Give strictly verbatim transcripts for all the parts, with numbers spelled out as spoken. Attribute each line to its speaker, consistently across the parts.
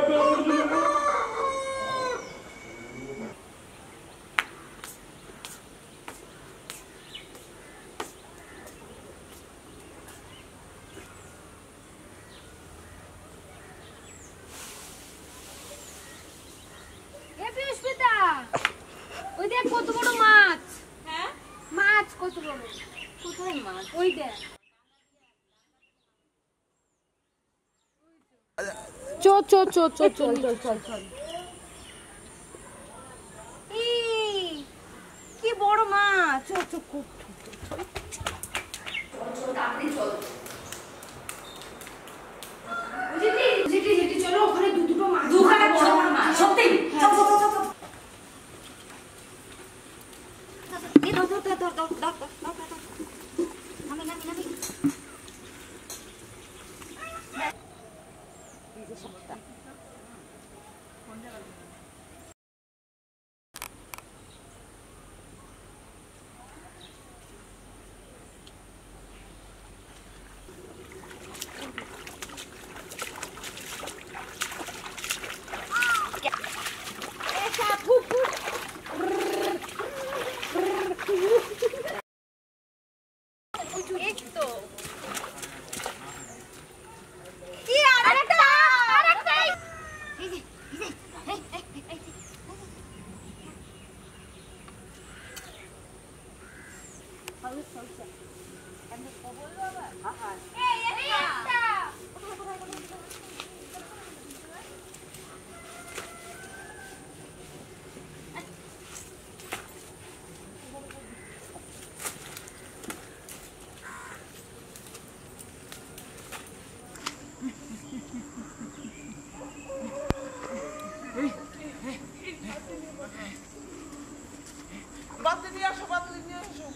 Speaker 1: ওই দেখ কত বড় মাছ। হ্যাঁ মাছ কত বড়। কোথায় মাছ? ওই দেখ। চো চো চো চো চল চল চল চল। এই কি বড় মাছ। চো চো খুব তাড়াতাড়ি চল। জিটি জিটি জিটি চলো ওখানে দু দুটো মাছ। দুখানা বড় মাছ সত্যি। চল চল চল চল। এই দাও দাও দাও দাও দাও দাও দাও। নামি নামি নামি। এই যে সবটা। কোন জায়গা?
Speaker 2: বাদে নিয়ে আসো বাদে নিয়ে আসো।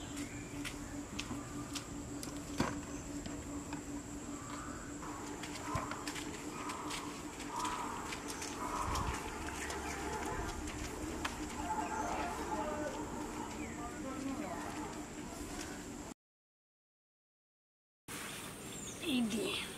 Speaker 1: এই দিয়ে